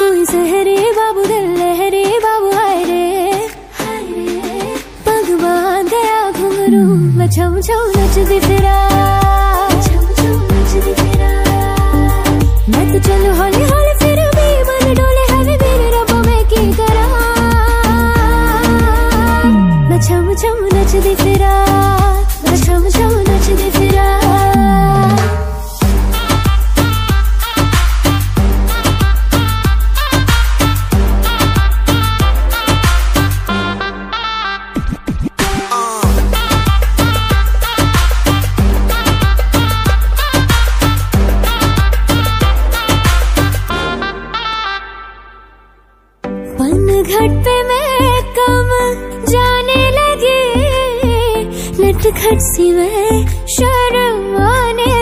तू ही सहरे बाबू दिल लहरे बाबू हाय रे पग बांध गया घुंघरू मैं छम छम नचदी फिरा मैं तो चलूं हौली हौली फिर भी मन डोले है वे मेरे रब्बा मैं की करा मैं छम छम नचदी फिरा मैं छम छम नचदी फिरा घट पे मैं कम जाने लगे नटखट सी मैं शर्म आने